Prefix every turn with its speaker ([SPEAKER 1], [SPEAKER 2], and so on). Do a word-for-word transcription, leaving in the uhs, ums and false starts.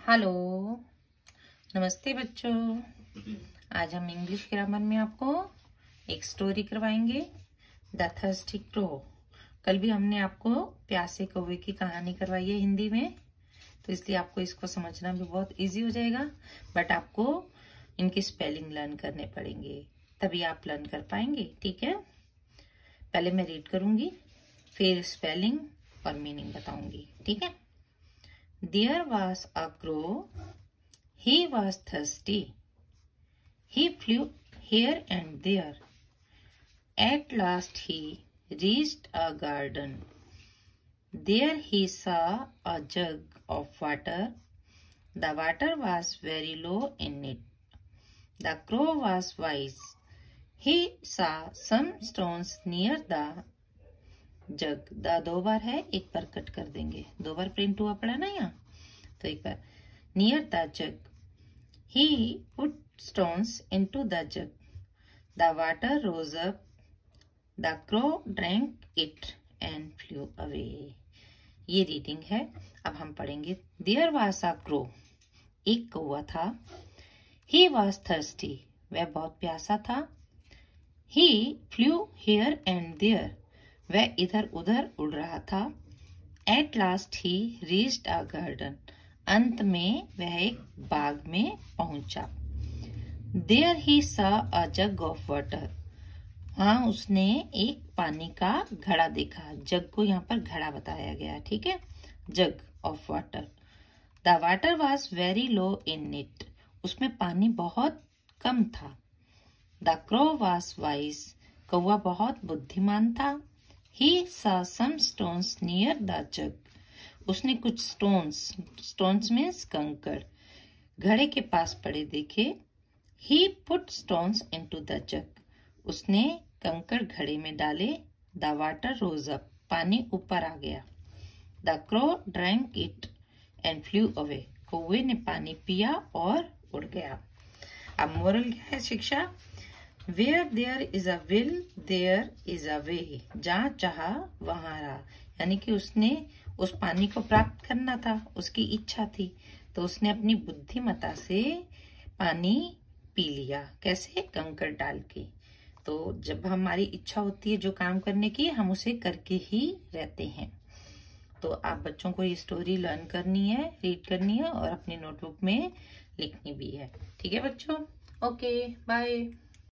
[SPEAKER 1] Hello, नमस्ते बच्चों। आज हम इंग्लिश ग्रामर में आपको एक स्टोरी करवाएंगे, द थर्स्टी क्रो। कल भी हमने आपको प्यासे कौवे की कहानी करवाई है हिंदी में, तो इसलिए आपको इसको समझना भी बहुत इजी हो जाएगा। बट आपको इनकी स्पेलिंग लर्न करने पड़ेंगे, तभी आप लर्न कर पाएंगे। ठीक है, पहले मैं रीड करूंगी, फिर स्पेलिंग और मीनिंग बताऊंगी। ठीक है। There was a crow. He was thirsty. He flew here and there. At last he reached a garden. There he saw a jug of water. The water was very low in it. The crow was wise. He saw some stones near the jug. द दो बार है, एक बार cut कर देंगे, दो बार print हुआ पड़ा ना यहाँ, तो एक बार। Near the jug he put stones into the jug, the water rose up, the crow drank it and flew away. ये रीडिंग है। अब हम पढ़ेंगे। देयर वाज अ क्रो, एक कौवा था। ही वाज थर्स्टी, वह बहुत प्यासा था। He flew here and there, वह इधर उधर उड़ रहा था। At last he reached a garden, अंत में वह एक बाग में पहुंचा। There he saw a jug of water, वहां उसने एक पानी का घड़ा देखा। जग को यहाँ पर घड़ा बताया गया। ठीक है, jug of water. The water was very low in it, उसमें पानी बहुत कम था। द क्रो वॉज वाइज, कौवा बहुत बुद्धिमान था। He saw some stones near the jug. उसने कुछ stones, stones means कंकड़, घड़े के पास पड़े देखे। He put stones into the jug. उसने कंकड़ घड़े में डाले। The water rose up. पानी ऊपर आ गया। The crow drank it and flew away. कौवे ने पानी पिया और उड़ गया। अब मोरल क्या है, शिक्षा? Where there is a will, there is a way. जहाँ चाहा वहाँ रहा, यानी कि उसने उस पानी को प्राप्त करना था, उसकी इच्छा थी, तो उसने अपनी बुद्धिमत्ता से पानी पी लिया। कैसे? कंकड़ डाल के। तो जब हमारी इच्छा होती है जो काम करने की, हम उसे करके ही रहते हैं। तो आप बच्चों को ये स्टोरी लर्न करनी है, रीड करनी है और अपनी नोटबुक में लिखनी भी है। ठीक है बच्चों? Okay, bye.